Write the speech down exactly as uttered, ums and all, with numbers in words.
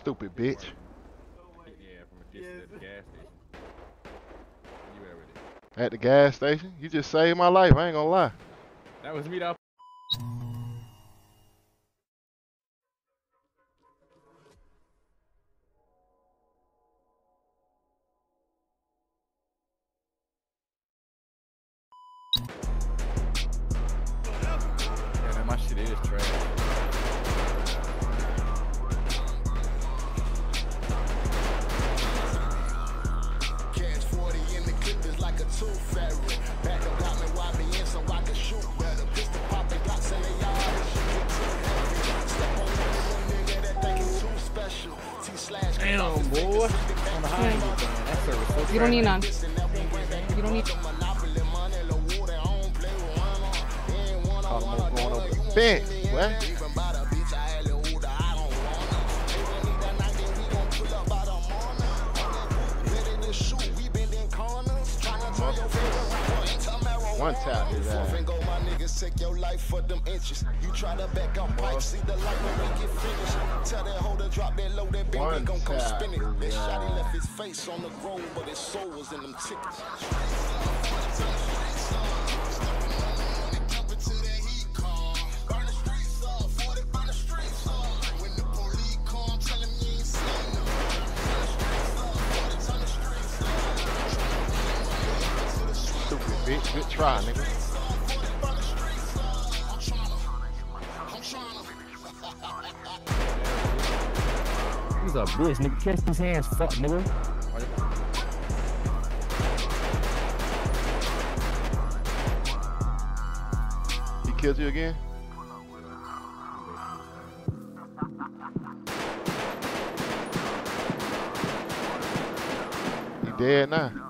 Stupid bitch. Yeah, from a distance at the gas station. You already. At the gas station? You just saved my life, I ain't gonna lie. That was me though. Yeah, man, my shit is trash. Damn, boy. On the high end, man. That service so You don't need none. You don't need. Caught him over going over the fence, what? One tap his ass. Take your life for them inches. You try to back up pipe, see the light when we get finished. Tell that hoe to drop that low, that baby gon' come spin it. That shot, he left his face on the road, but his soul was in them tickets. Stupid bitch, good try, nigga. He's a bitch, nigga. Catch his hands, fuck, nigga. He killed you again? He dead now.